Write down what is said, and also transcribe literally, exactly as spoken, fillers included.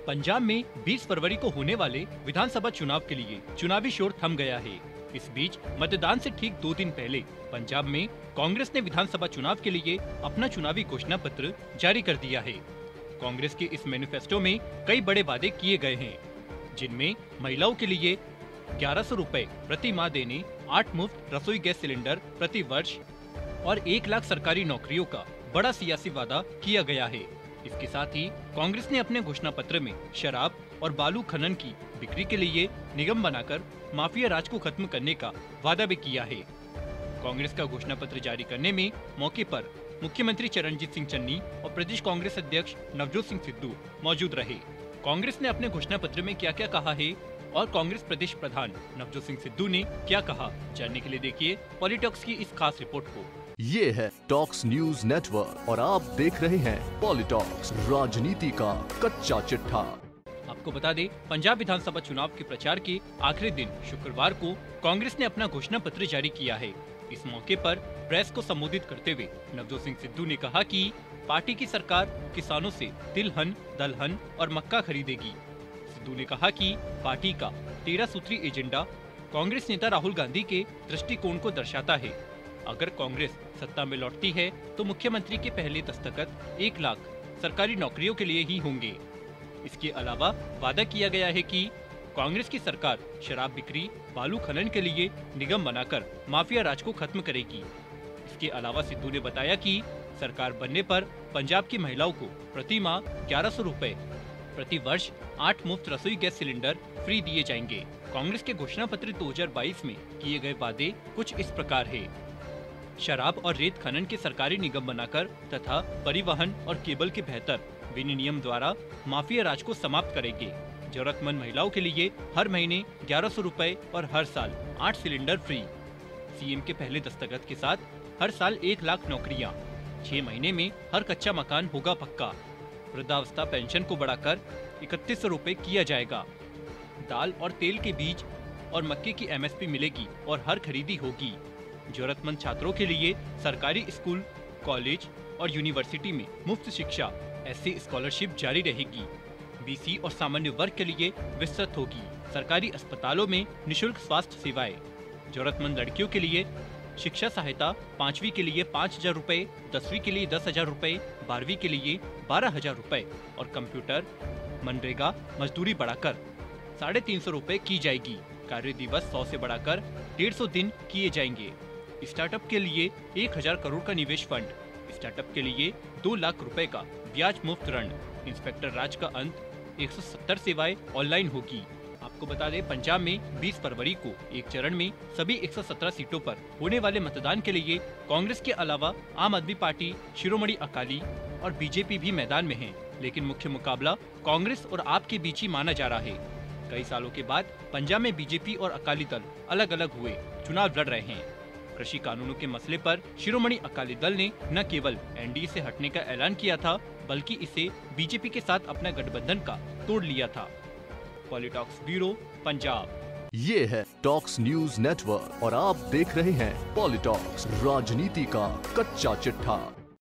पंजाब में बीस फरवरी को होने वाले विधानसभा चुनाव के लिए चुनावी शोर थम गया है। इस बीच मतदान से ठीक दो दिन पहले पंजाब में कांग्रेस ने विधानसभा चुनाव के लिए अपना चुनावी घोषणा पत्र जारी कर दिया है। कांग्रेस के इस मैनिफेस्टो में कई बड़े वादे किए गए हैं, जिनमें महिलाओं के लिए ग्यारह सौ रूपए प्रति माह देने, आठ मुफ्त रसोई गैस सिलेंडर प्रति वर्ष और एक लाख सरकारी नौकरियों का बड़ा सियासी वादा किया गया है। इसके साथ ही कांग्रेस ने अपने घोषणा पत्र में शराब और बालू खनन की बिक्री के लिए निगम बनाकर माफिया राज को खत्म करने का वादा भी किया है। कांग्रेस का घोषणा पत्र जारी करने में मौके पर मुख्यमंत्री चरणजीत सिंह चन्नी और प्रदेश कांग्रेस अध्यक्ष नवजोत सिंह सिद्धू मौजूद रहे। कांग्रेस ने अपने घोषणा पत्र में क्या क्या कहा है और कांग्रेस प्रदेश प्रधान नवजोत सिंह सिद्धू ने क्या कहा, जानने के लिए देखिए पॉलिटॉक्स की इस खास रिपोर्ट को। ये है टॉक्स न्यूज नेटवर्क और आप देख रहे हैं पॉलिटॉक्स, राजनीति का कच्चा चिट्ठा। आपको बता दें, पंजाब विधानसभा चुनाव के प्रचार के आखिरी दिन शुक्रवार को कांग्रेस ने अपना घोषणा पत्र जारी किया है। इस मौके पर प्रेस को संबोधित करते हुए नवजोत सिंह सिद्धू ने कहा कि पार्टी की सरकार किसानों से तिलहन, दलहन और मक्का खरीदेगी। सिद्धू ने कहा कि पार्टी का तेरह सूत्री एजेंडा कांग्रेस नेता राहुल गांधी के दृष्टिकोण को दर्शाता है। अगर कांग्रेस सत्ता में लौटती है तो मुख्यमंत्री के पहले दस्तखत एक लाख सरकारी नौकरियों के लिए ही होंगे। इसके अलावा वादा किया गया है कि कांग्रेस की सरकार शराब बिक्री, बालू खनन के लिए निगम बनाकर माफिया राज को खत्म करेगी। इसके अलावा सिद्धू ने बताया कि सरकार बनने पर पंजाब की महिलाओं को प्रति माह ग्यारह सौ रूपए प्रति वर्ष आठ मुफ्त रसोई गैस सिलेंडर फ्री दिए जाएंगे। कांग्रेस के घोषणा पत्र दो हज़ार बाईस में किए गए वादे कुछ इस प्रकार है। शराब और रेत खनन के सरकारी निगम बनाकर तथा परिवहन और केबल के बेहतर विनियमन द्वारा माफिया राज को समाप्त करेंगे। जरूरतमंद महिलाओं के लिए हर महीने ग्यारह सौ रूपए और हर साल आठ सिलेंडर फ्री। सीएम के पहले दस्तखत के साथ हर साल एक लाख नौकरियां। छह महीने में हर कच्चा मकान होगा पक्का। वृद्धावस्था पेंशन को बढ़ाकर इकतीस सौ रूपए किया जाएगा। दाल और तेल के बीज और मक्के की एमएसपी मिलेगी और हर खरीदी होगी। जरूरतमंद छात्रों के लिए सरकारी स्कूल, कॉलेज और यूनिवर्सिटी में मुफ्त शिक्षा, एससी स्कॉलरशिप जारी रहेगी। बीसी और सामान्य वर्ग के लिए विस्तृत होगी। सरकारी अस्पतालों में निशुल्क स्वास्थ्य सेवाएं। जरूरतमंद लड़कियों के लिए शिक्षा सहायता पांचवी के लिए पाँच हजार रूपए, दसवीं के लिए दस हजार रूपए, बारहवीं के लिए बारह हजार रूपए और कंप्यूटर, मनरेगा मजदूरी बढ़ाकर साढ़े तीन सौ रूपए की जाएगी। कार्य दिवस सौ से बढ़ाकर डेढ़ सौ दिन किए जाएंगे। स्टार्टअप के लिए एक हजार करोड़ का निवेश फंड। स्टार्टअप के लिए दो लाख रुपए का ब्याज मुफ्त ऋण। इंस्पेक्टर राज का अंत। एक सौ सत्तर सेवाएं ऑनलाइन होगी। आपको बता दें, पंजाब में बीस फरवरी को एक चरण में सभी एक सौ सत्रह सीटों पर होने वाले मतदान के लिए कांग्रेस के अलावा आम आदमी पार्टी, शिरोमणि अकाली और बीजेपी भी मैदान में है। लेकिन मुख्य मुकाबला कांग्रेस और आप के बीच ही माना जा रहा है। कई सालों के बाद पंजाब में बीजेपी और अकाली दल अलग अलग हुए चुनाव लड़ रहे हैं। कृषि कानूनों के मसले पर शिरोमणि अकाली दल ने न केवल एनडीए से हटने का ऐलान किया था, बल्कि इसे बीजेपी के साथ अपना गठबंधन का तोड़ लिया था। Politalks bureau, Punjab. ये है टॉक्स न्यूज नेटवर्क और आप देख रहे हैं पॉलिटॉक्स, राजनीति का कच्चा चिट्ठा।